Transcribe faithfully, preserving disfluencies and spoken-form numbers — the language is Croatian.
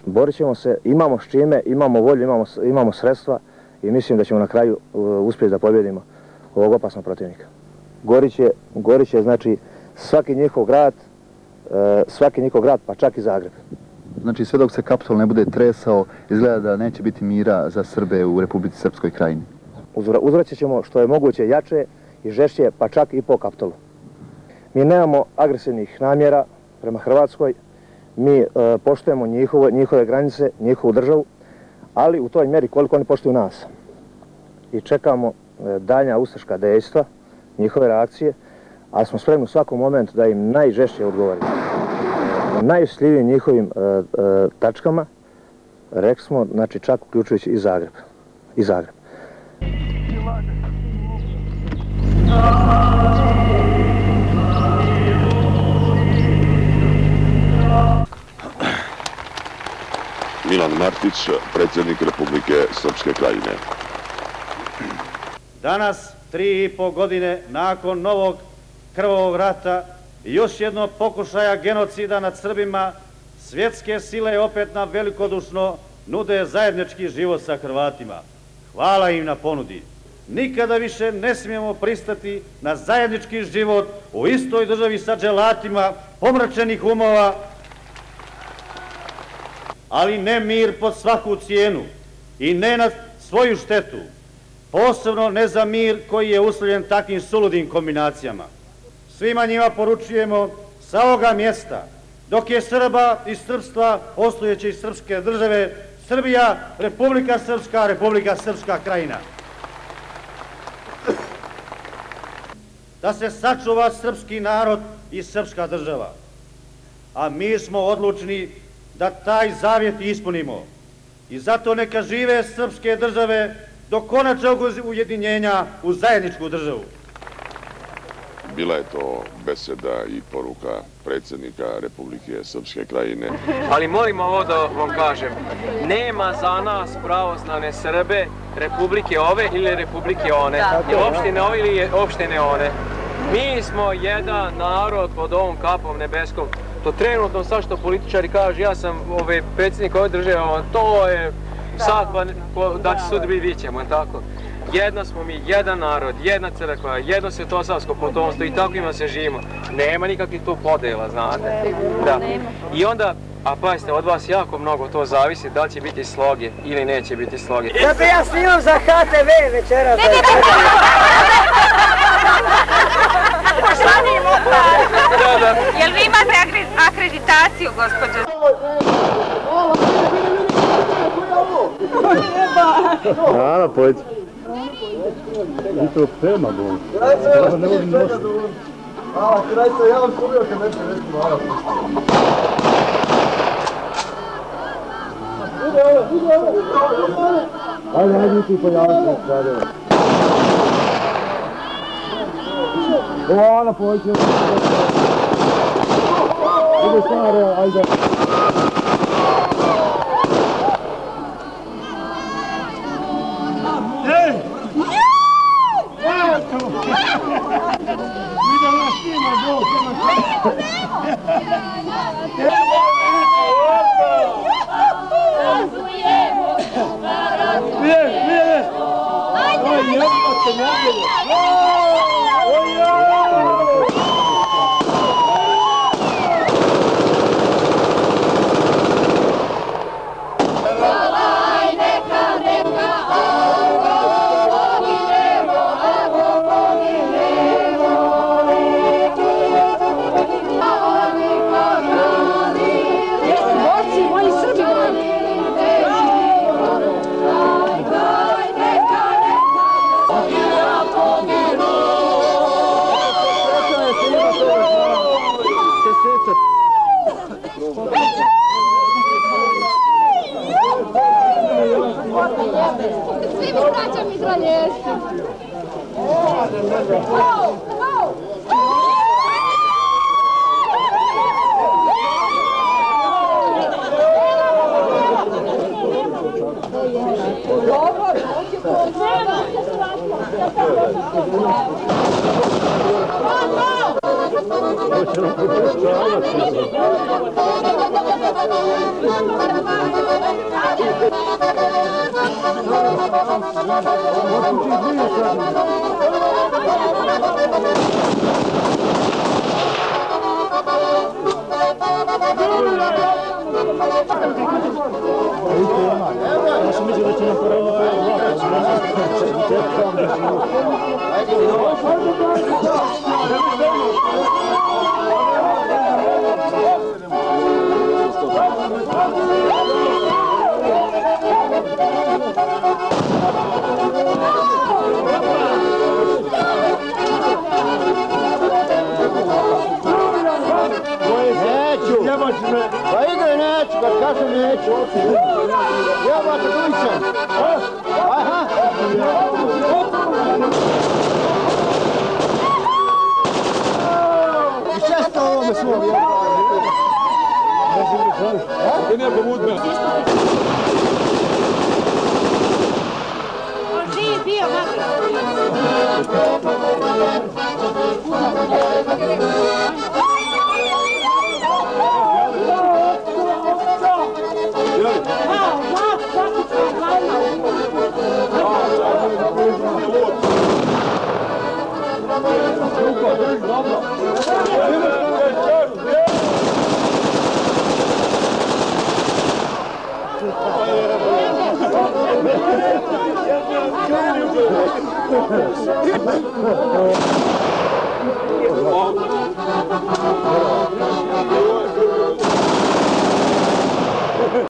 Borit ćemo se, imamo s čime, imamo volju, imamo, imamo sredstva i mislim da ćemo na kraju uh, uspjeti da pobjedimo ovog opasnog protivnika. Gorit će, Gorit će znači svaki njihov grad, uh, svaki njihov grad pa čak i Zagreb. Znači sve dok se Kaptol ne bude tresao, izgleda da neće biti mira za Srbe u Republici Srpskoj Krajini. Uzvraćat ćemo što je moguće jače i žešće, pa čak i po Kaptolu. Mi nemamo agresivnih namjera prema Hrvatskoj, mi e, poštujemo njihove, njihove granice, njihovu državu, ali u toj mjeri koliko oni poštuju nas. I čekamo e, daljnja ustaška dejstva, njihove reakcije, ali smo spremni u svakom momentu da im najžešće odgovorimo. Na najosjetljivijim njihovim e, e, tačkama, rekli smo, znači čak uključujući i Zagreb. I Zagreb. Milan Martić, predsjednik Republike Srpske Krajine. Danas, tri i po godine nakon novog krvavog rata i još jednog pokušaja genocida nad Srbima, svjetske sile opet nam velikodušno nude zajednički život sa Hrvatima. Hvala im na ponudi. Nikada više ne smijemo pristati na zajednički život u istoj državi sa dželatima, pomračenih umova, ali ne mir pod svaku cijenu i ne na svoju štetu, posebno ne za mir koji je uslovljen takvim suludim kombinacijama. Svima njima poručujemo sa ovoga mjesta, dok je Srba i srpstva, postojeće i srpske države, Srbija, Republika Srpska, Republika Srpska Krajina. Da se sačuva srpski narod i srpska država. A mi smo odlučni da taj zavjet ispunimo. I zato neka žive srpske države do konačnog ujedinjenja u zajedničku državu. Bila je to beseda i poruka predsjednika Republike Srpske Krajine. Ali molim ovo da vam kažem, nema za nas pravoslavne Srbe Republike ove ili Republike one. Je opštine ove ili je opštine one. Mi smo jedan narod pod ovom kapom nebeskom. To trenutno sad što političari kažu, ja sam ove, predsjednik ove države, to je sad pa da će sud biti, vidjet ćemo, tako? Jedna smo mi, jedan narod, jedna crkva, jedno svetosavsko potomstvo i tako ima se živimo. Nema nikakvih tu podela, znate. Da. I onda, a pazite, od vas jako mnogo to zavisi da li će biti sloge ili neće biti sloge. Da bi ja snimam za H T V večeras. Poštovani Muhtar, jel vi imate akreditaciju, gospođo? Ana, pođi. I to prema bol. Ne možem nositi. A, kraj se, ja vam kubio kad neće reći malo. Ajde, ajde ti pojaviti na strade. O, Ana, pođi. Ide stare, ajde. Svi mi braća mitralješci. Dobro, Ja sam mislio da će nam poravno Neću! Jebaš me! Pa igre neću, kad kažem neću! Jebate Dujićan! Aha! I šesto ovome svom jebate! Ne si mi žali? Ti nije pomudme! On živ bio, mati! Oh,